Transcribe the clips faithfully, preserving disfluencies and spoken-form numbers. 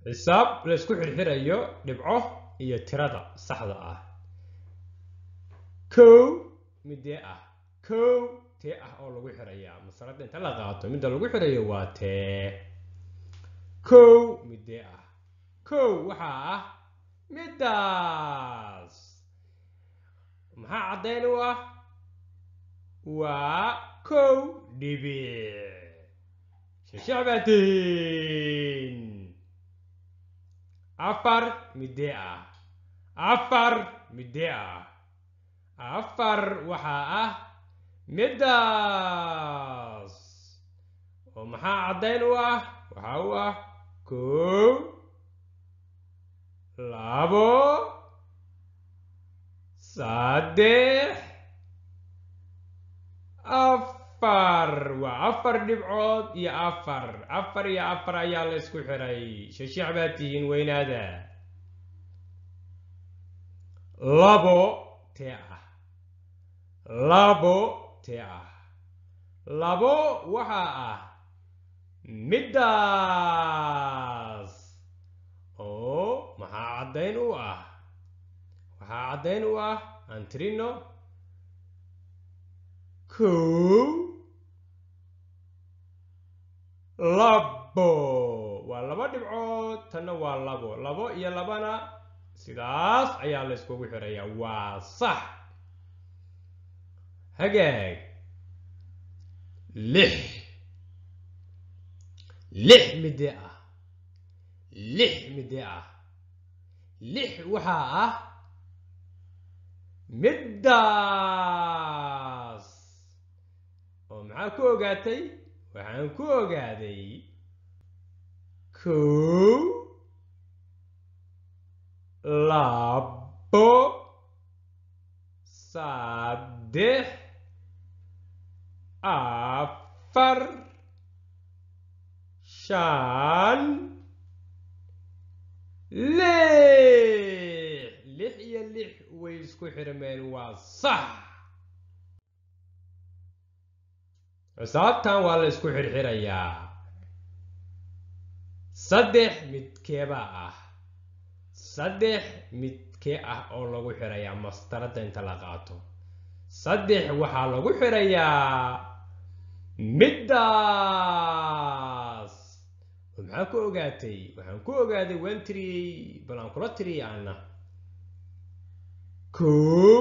xisaab la isku xirxirayo dhibco iyo tirada saxda ah. kow midee ah kow tee ah oo lagu xirayaa masalada inta la qaato midda lagu xirayo waa tee. kow midee ah kow waxa ah midaas. maxaa caddayn u ah waa kow dhibic. shashacbatiin. afar midee ah afar midee ah afar waxa ah midaas. oo maxaa caddayn u ah waxa u ah kow labo saddex afar. waa afar dhibcood iyo afar afar iyo afar ayaa la isku xiray. shashaac baad tihiin weynaada. labo tee ah labo tee ah labo waxa ah midaas. oo maxaa caddayn u ah waxaa caddayn u ah aan tirino kow labo. waa laba dhibcood tanna waa labo labo iyo labana sidaas ayaa la iskugu xirayaa. waa sax. hagaag. lix lix midee ah lix midee ah lix waxaa ah midaas. oo maxaa ku ogaatay waxaan ku ogaaday kow labo saddex afar shan lix. lix iyo lix way isku xirmeen. waa sax. xisaabtan waa la isku xirxirayaa. saddex midkeebaa ah saddex midkee ah oo lagu xirayaa mastarada inta la qaato. saddex waxaa lagu xirayaa midaas. oo maxaa ku ogaatay waxaan ku ogaaday waan tiriyey bal aan kula tiriyay ana kow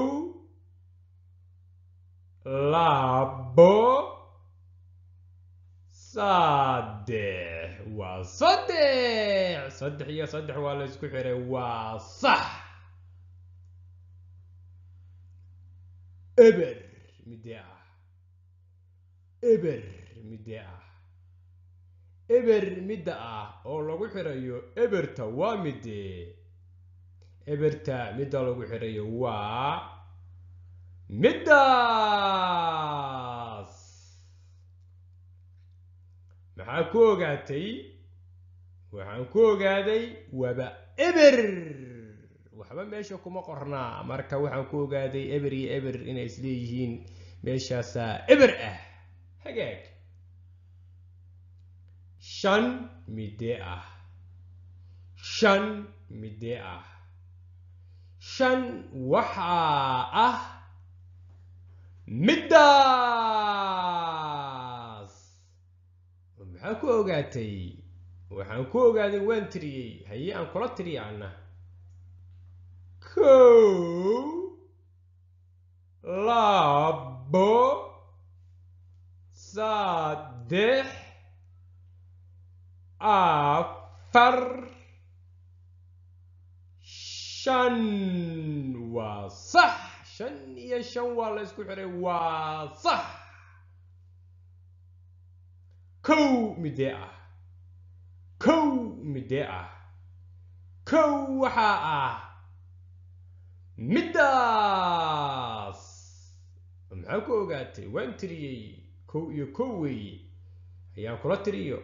labo saddex. waa saddex saddex iyo saddex waa la isku xiray. waa sax. eber midee ah eber midee ah eber midda ah oo lagu xirayo eberta waa midee. eberta midda lagu xirayo waa midaas. maxaa ku ogaatay waxaan ku ogaaday waaba eber. waxba meesha kuma qornaa marka waxaan ku ogaaday eber iyo eber inay isleeyihiin meeshaasaa eber ah. hagaag. shan midee ah shan midee ah shan waxaa ah midaas. maxaa ku ogaatay waxaan ku ogaaday waan tiriyey haye aan kula tiriya ana kow labo saddex afar shan. waa sax. shan iyo shan waa la isku xiray. waa sax. kow midee ah kow midee ah kow waxaa ah midaas. maxaa ku ogaatay waan tiriyey kow iyo kow weeye ayaan kula tiriyo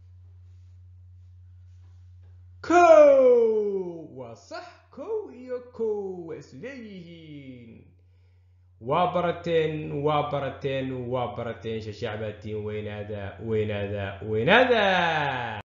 kow. waa sax. kow iyo kow waa isleeyihiin. waa barateen waa barateen waa barateen. shashaac baad tihiin weynaada weynaada weynaada.